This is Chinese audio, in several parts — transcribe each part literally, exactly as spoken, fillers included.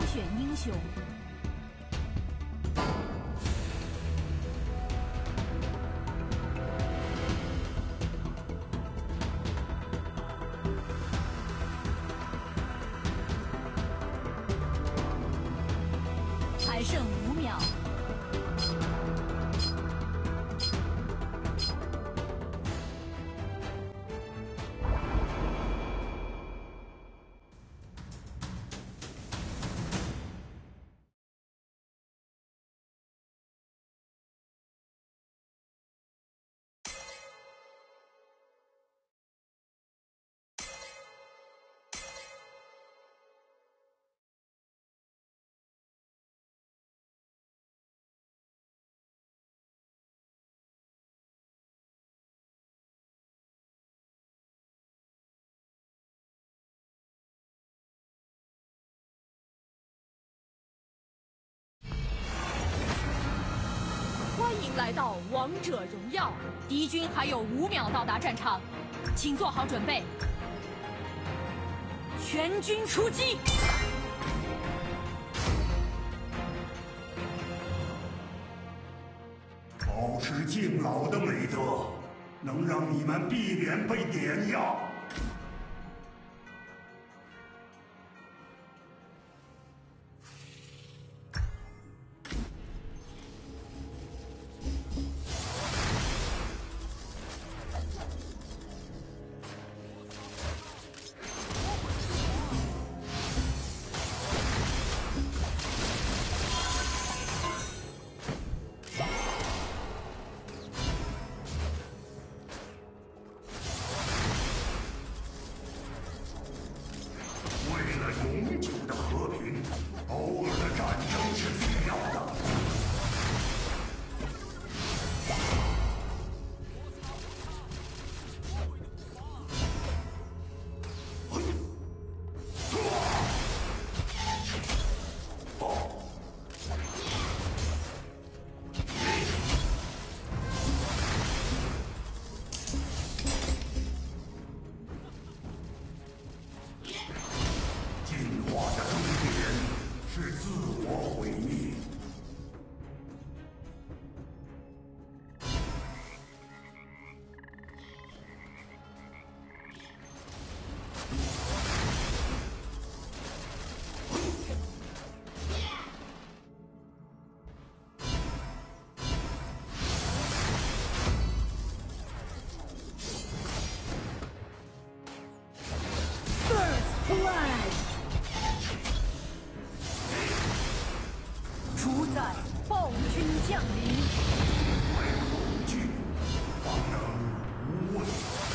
选英雄。还剩五秒。 欢迎来到王者荣耀，敌军还有五秒到达战场，请做好准备，全军出击！ 保持敬老的美德，能让你们避免被碾压。 永久的和平，偶尔的战争是必要的。进化的终点是自我毁灭。 主宰暴君降临， 为恐惧，方能无畏。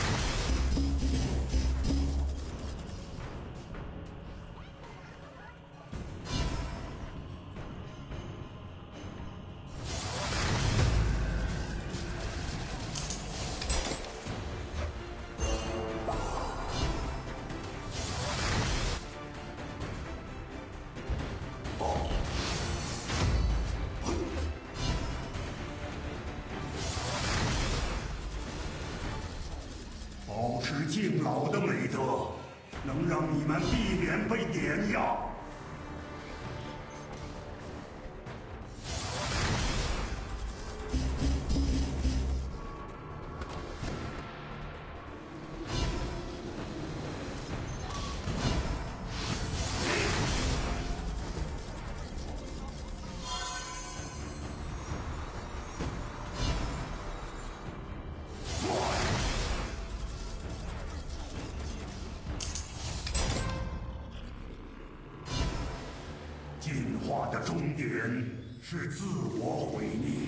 保持敬老的美德，能让你们避免被碾压。进化的终点是自我毁灭。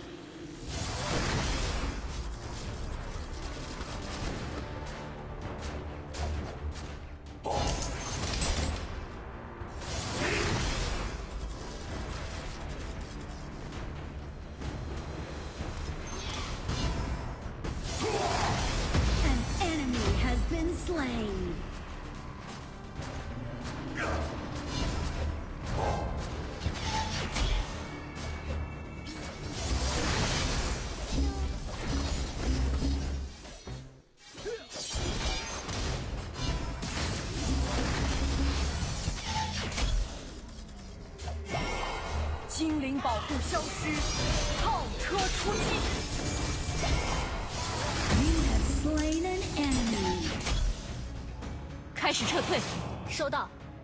An enemy has been slain. 精灵保护消失，炮车出击。 You have slain an enemy. 开始撤退，收到。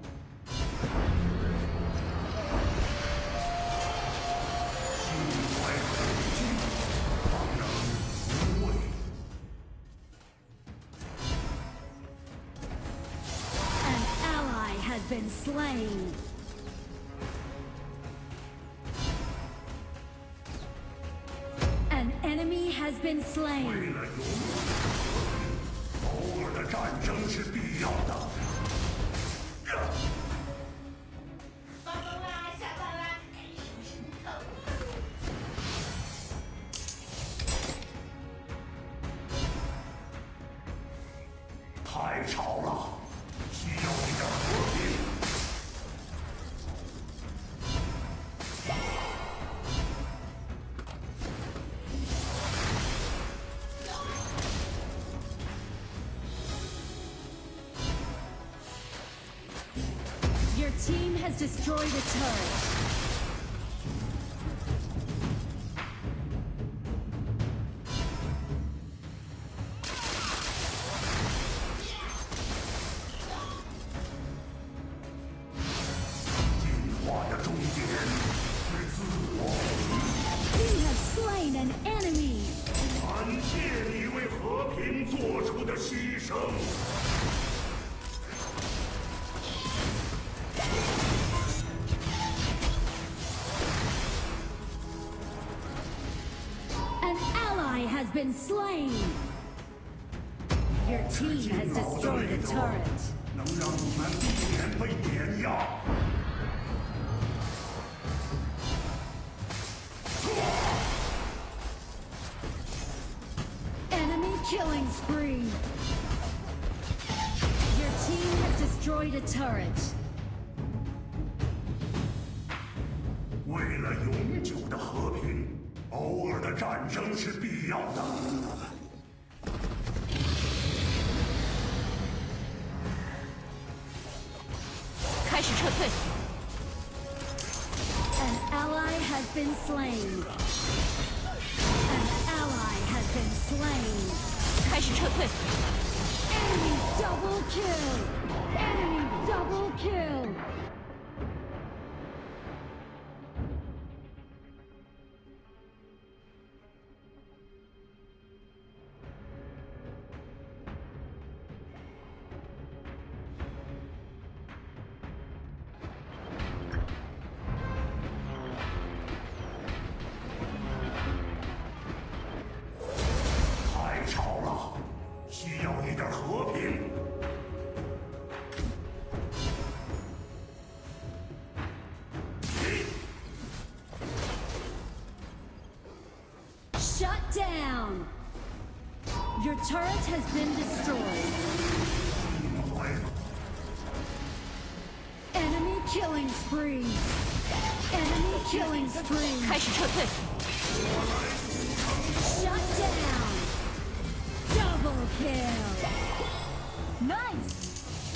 An ally has been slain. An enemy has been 为 slain. 了永远，偶尔的战争是必要的。 爸爸啦，下班啦，该收拾木头。 太吵了，需要一点和平。 Your team has destroyed a turret. You have slain an enemy. 感谢你为和平做出的牺牲。 An ally has been slain. Your team has destroyed a turret. 能让你们避免被碾压。 Enemy killing spree. Your team has destroyed a turret. 为了永久的和平，偶尔的战争是必要的。 开始撤退， An ally has been slain. An ally has been slain. 开始撤退， Enemy double kill. Enemy double kill. Shut down! Your turret has been destroyed. Enemy killing spree. Enemy killing spree. 开始撤退， Shut down! Double kill! Nice！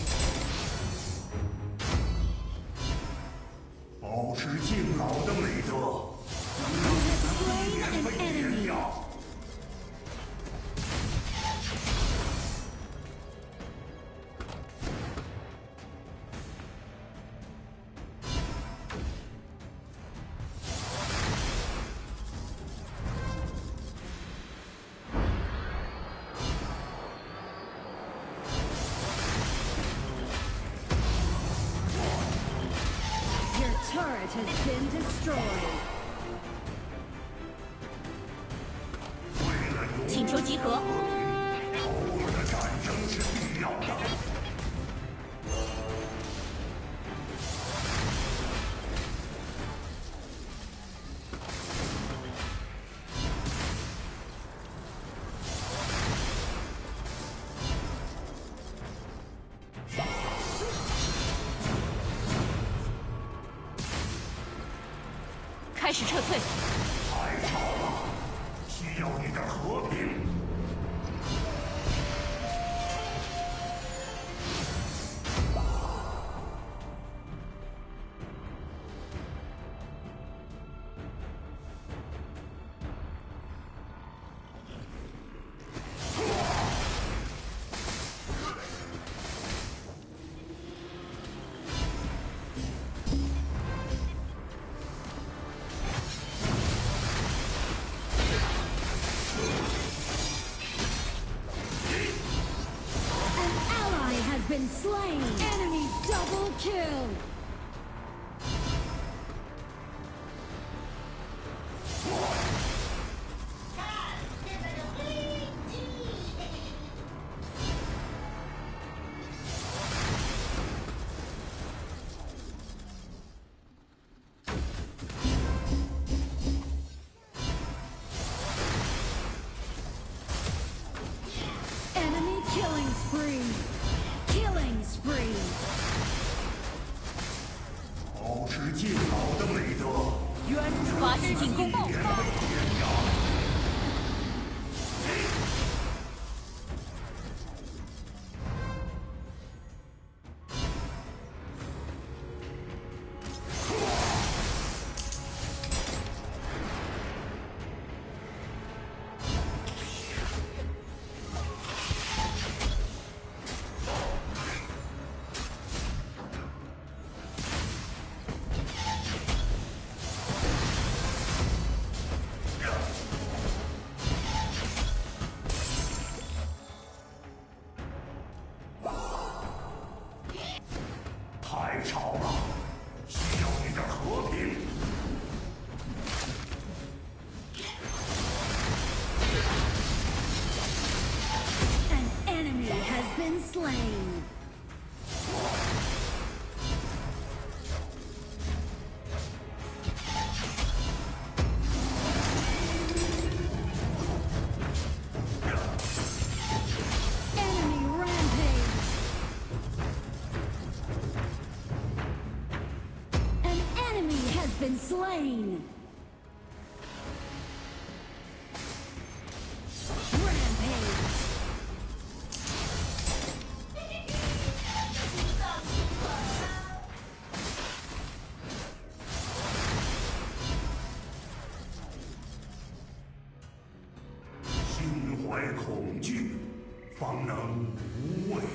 保持敬老的美德，能让你们避免被碾压。 Your turret has been destroyed. 为了永请求集合， 偶尔的战争是必要的。 开始撤退， 太吵了，需要一点和平。 kill! Enemy killing spree! Killing spree! 保持敬老的美德， 原发起进攻爆发！ 太吵了，需要一点和平。 An enemy has been slain! Enemy rampage! An enemy has been slain! Rampage! 心怀恐惧，方能无畏。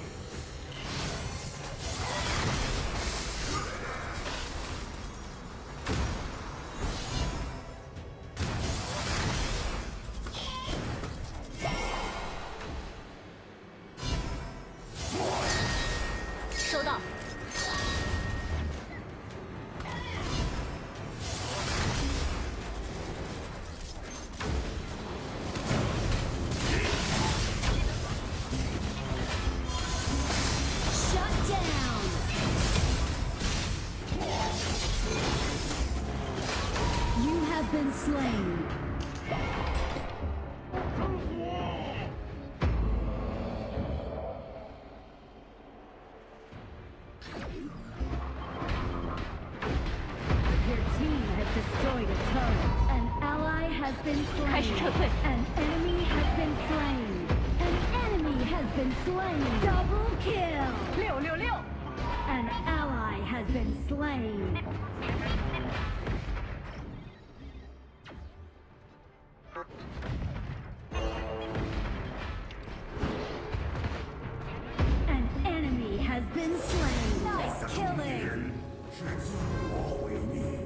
收到。 Shut down! You have been slain. Your team has destroyed a turret. An ally has been 开始 slain. 撤退。 An enemy has been slain. An enemy has been slain. Double kill. 六六六。 An ally has been slain. An enemy has been slain. Nice 我的 killing. 人是自我毁灭。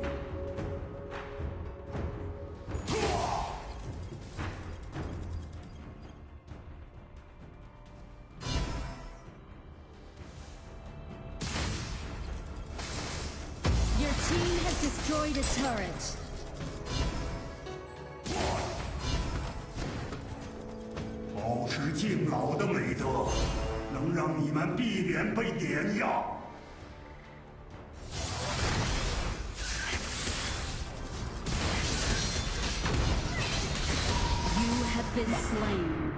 Your team has destroyed a turret. 保持敬老的美德，能让你们避免被碾压。 You have been slain.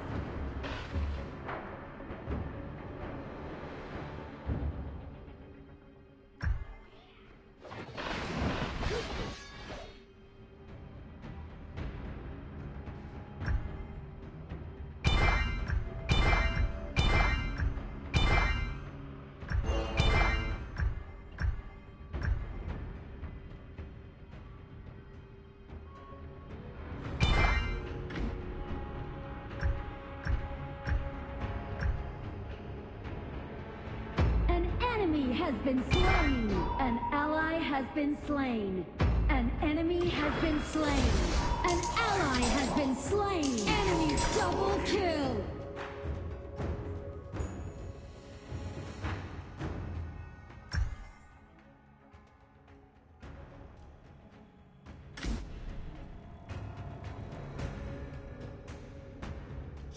enemy has been slain! An ally has been slain! An enemy has been slain! An ally has been slain! Enemy double kill!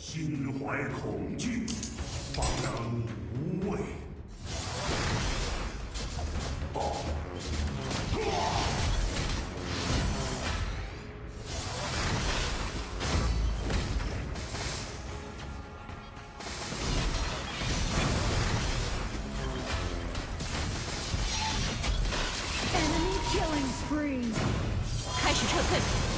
心怀恐惧，方能无畏。哦， 开始撤退。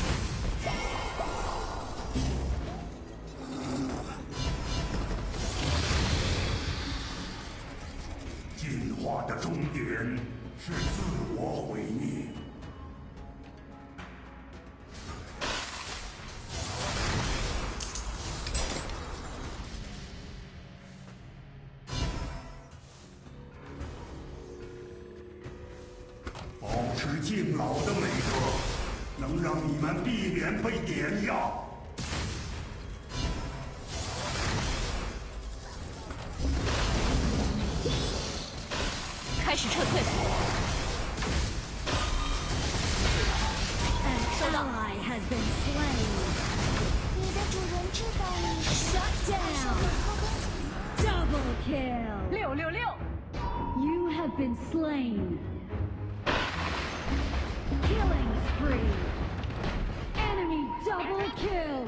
进化的终点是自我毁灭。保持敬老的美德，能让你们避免被碾压。 开始撤退。 An ally has been slain. 你的主人知道你是 Shut down. Double kill. 六六六。 You have been slain. Killing spree. Enemy double kill.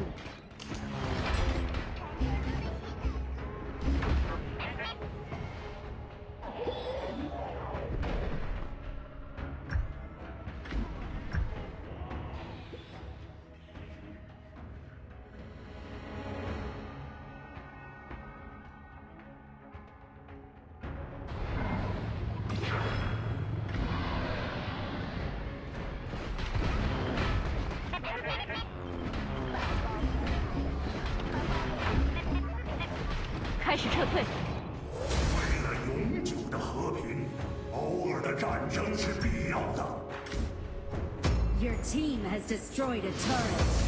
开始撤退。 为了永久的和平，偶尔的战争是必要的。 Your team has destroyed a turret.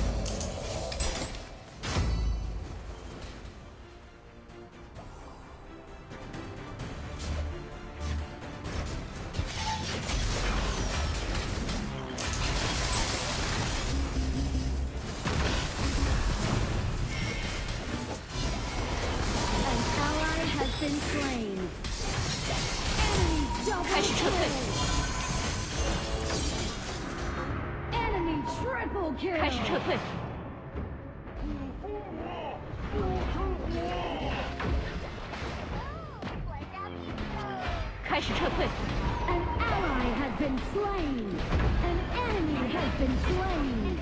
Been slain. Enemy double 开始撤退。 Enemy triple kill. 开始撤退。开始撤退。 An ally has been slain. An enemy has been slain.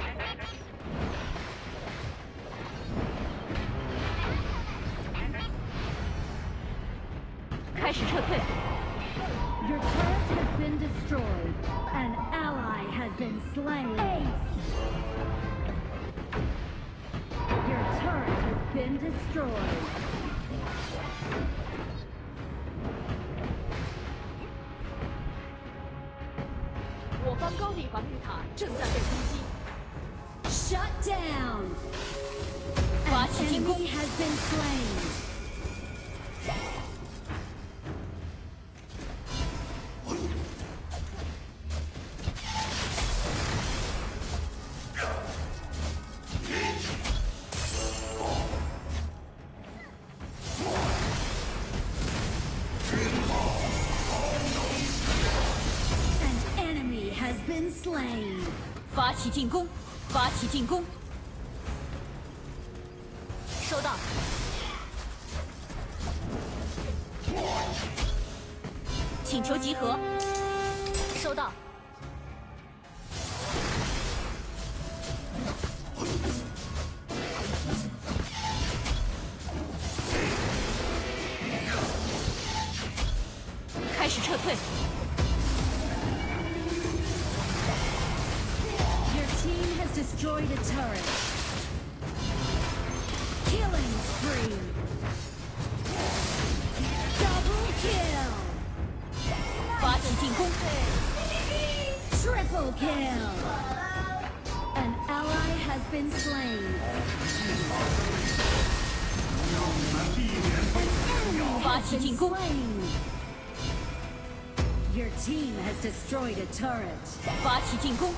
开始撤退。 Your turret has been destroyed. An ally has been slain. Ace. Your turret has been destroyed. 我方高地防御塔正在被攻击。 Shut down. 发 An 起进攻。 enemy has been slain. Been slain. 发起进攻！发起进攻！收到。请求集合。收到。开始撤退。 Team has destroyed a turret. Killing spree. Double kill. 发起进攻。 Triple kill. An ally has been slain. An enemy 发 has 起 been 进攻。 slain. Your team has destroyed a turret. 发起进攻。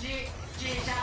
须至少